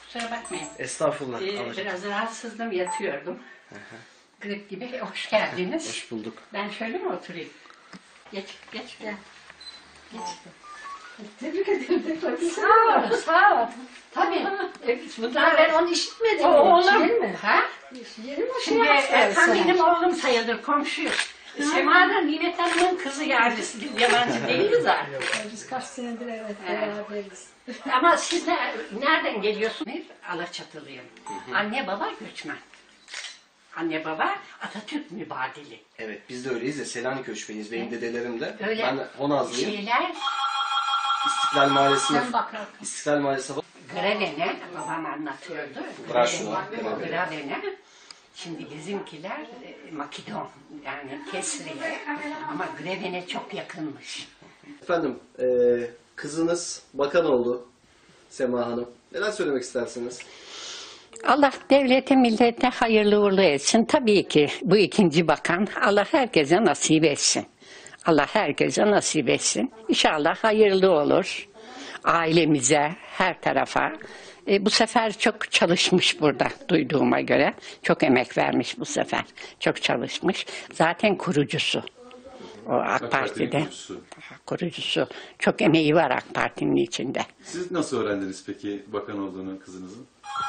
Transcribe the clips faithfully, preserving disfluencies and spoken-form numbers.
kusura bakmayın. Estağfurullah. Ee, biraz rahatsızdım, yatıyordum. Grip gibi. Hoş geldiniz. Hoş bulduk. Ben şöyle mi oturayım? Geç, geç gel. Geç. Tebrik ederim. Sağ ol, sağ ol. Tabii. Bunlar ben onu işitmedim. O oğlum. Mi? Ha? Yeni mi? Şimdi Erkan benim oğlum sayılır, komşu. Sema da Nimet Hanım'ın kızı yani. Yabancı değiliz artık. Biz kaç senedir evet beraberiz. Ama siz de nereden geliyorsunuz? Alaçatılıyım. Anne baba göçmen. Anne baba Atatürk mübadili. Evet, biz de öyleyiz de Selanik göçmeniyiz. Benim dedelerim de. Öyle Ben de Honazlıyım. şeyler İstiklal Mahallesi'ne. Sen bak. İstiklal Mahallesi. Grevene, babam anlatıyordu. Braşova, Grevene. Grevene. Şimdi bizimkiler e, Makedon, yani Kesriye ama Grevene çok yakınmış. Efendim, e, kızınız bakan oldu Sema Hanım. Neler söylemek istersiniz? Allah devlete millete hayırlı uğurlu etsin. Tabii ki bu ikinci bakan Allah herkese nasip etsin. Allah herkese nasip etsin. İnşallah hayırlı olur. Ailemize, her tarafa. E, bu sefer çok çalışmış burada duyduğuma göre. Çok emek vermiş bu sefer. Çok çalışmış. Zaten kurucusu. O AK, AK Parti'de. Kurucusu. kurucusu. Çok emeği var AK Parti'nin içinde. Siz nasıl öğrendiniz peki bakan olduğunu kızınızın?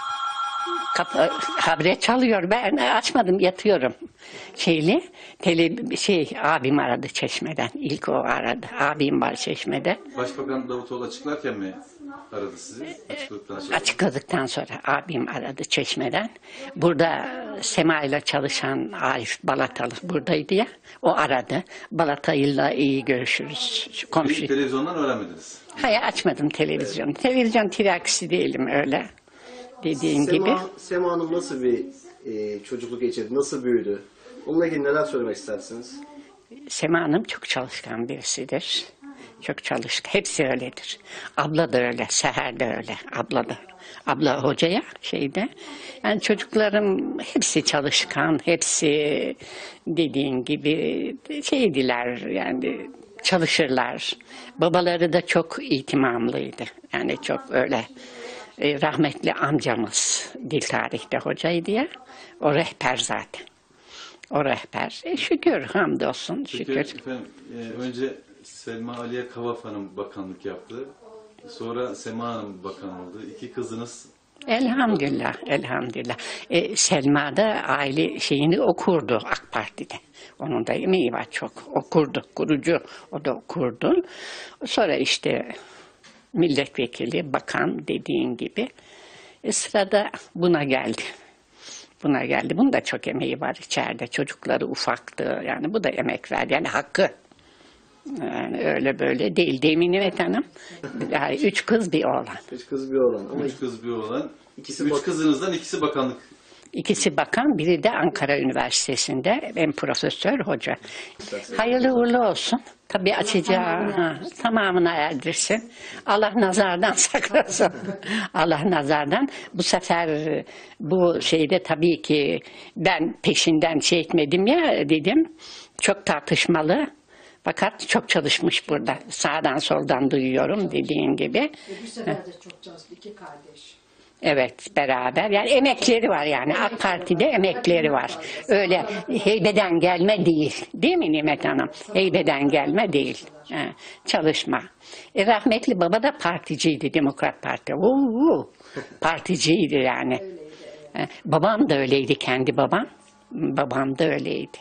Kapı, habire çalıyor. Ben açmadım, yatıyorum. Şeyli, tele, şey abim aradı Çeşme'den. İlk o aradı. Abim var Çeşme'de. Başbakan Davutoğlu açıklarken mi aradı sizi? Açıkladıktan sonra. Açıkladıktan sonra abim aradı Çeşme'den. Burada Sema ile çalışan Arif Balatalı buradaydı ya. O aradı. Balatay'la iyi görüşürüz. Komşu. Televizyondan öğrenmediniz. Hayır, açmadım televizyon. Televizyon tirakisi değilim öyle. Dediğin Sema, gibi. Sema Hanım nasıl bir e, çocukluk geçirdi? Nasıl büyüdü? Onunla ilgili neler söylemek istersiniz? Sema Hanım çok çalışkan birisidir. Çok çalışkan. Hepsi öyledir. Abla da öyle. Seher de öyle. Abla da. Abla hocaya şeyde. Yani çocuklarım hepsi çalışkan. Hepsi dediğin gibi şeydiler. Yani çalışırlar. Babaları da çok itimamlıydı. Yani çok öyle. E, rahmetli amcamız dil tarihte hocaydı ya. O rehber zaten. O rehber. E, şükür, hamdolsun, Peki, şükür. efendim, e, önce Selma Aliye Kavaf Hanım bakanlık yaptı. Sonra Sema Hanım bakan oldu. İki kızınız... Elhamdülillah, elhamdülillah. E, Selma da aile şeyini okurdu AK Parti'de. Onun da emeği var çok. Okurdu, kurucu. O da okurdu. Sonra işte milletvekili, bakan dediğin gibi. E, sırada buna geldi. Buna geldi. Bunun da çok emeği var içeride. Çocukları ufaktı. Yani bu da emek verdi. Yani hakkı. Yani öyle böyle değil. Değil mi Nimet Hanım? Yani üç kız bir oğlan. Üç kız bir oğlan. Ama Üç kız bir oğlan. İkisi Üç bak- kızınızdan ikisi bakanlık. İkisi bakan, biri de Ankara Üniversitesi'nde. Ben profesör, hoca. Hayırlı uğurlu olsun. Tabii açacağı ha, tamamına erdirsin. Allah nazardan saklasın. Allah nazardan. Bu sefer bu şeyde tabii ki ben peşinden şey etmedim ya dedim. Çok tartışmalı. Fakat çok çalışmış burada. Sağdan soldan duyuyorum dediğin gibi. Bir sefer de çok çalıştı. İki kardeş. Evet, beraber. Yani emekleri var yani. AK Parti'de emekleri var. Öyle heybeden gelme değil. Değil mi Nimet Hanım? Heybeden gelme değil. Ha, çalışma. E, rahmetli baba da particiydi, Demokrat Parti. Oo, particiydi yani. Ha, babam da öyleydi, kendi babam. Babam da öyleydi.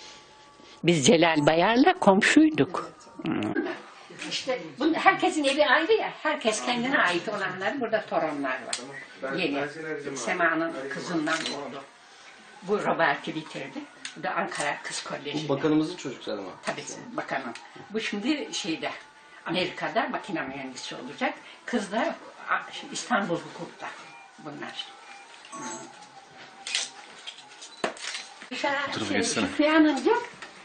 Biz Celal Bayar'la komşuyduk. Hmm. İşte bu, herkesin evi ayrı ya. Herkes kendine ait olanlar. Burada torunlar var. Yeni. Sema'nın kızından oldu. Bu Robert'i bitirdi. Bu da Ankara Kız Koleji'nde. Bu bakanımızın çocukları mı? Tabii bakanım. Bu şimdi şeyde Amerika'da makine mühendisi olacak. Kız da İstanbul Hukuk'ta. Bunlar. Hmm. Şey, Şükrü Hanımcık.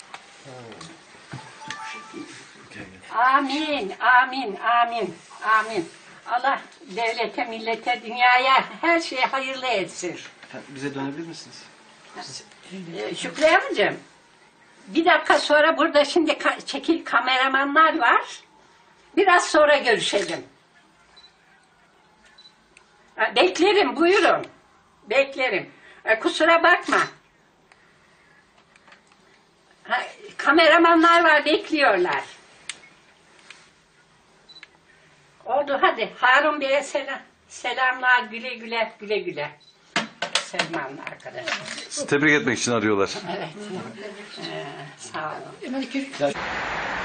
Amin, amin, amin, amin. Allah devlete, millete, dünyaya her şeye hayırlı etsin. Efendim, bize dönebilir misiniz? Ee, Şükrü amcım, bir dakika sonra burada şimdi ka çekil kameramanlar var. Biraz sonra görüşelim. Ha, beklerim, buyurun. Beklerim. E, kusura bakma. Ha, kameramanlar var, bekliyorlar. Oldu, hadi. Harun Bey'e selam. Selamlar, güle güle, güle güle. Selman'la arkadaşlar. Sizi tebrik etmek için arıyorlar. Evet. Ee, sağ olun.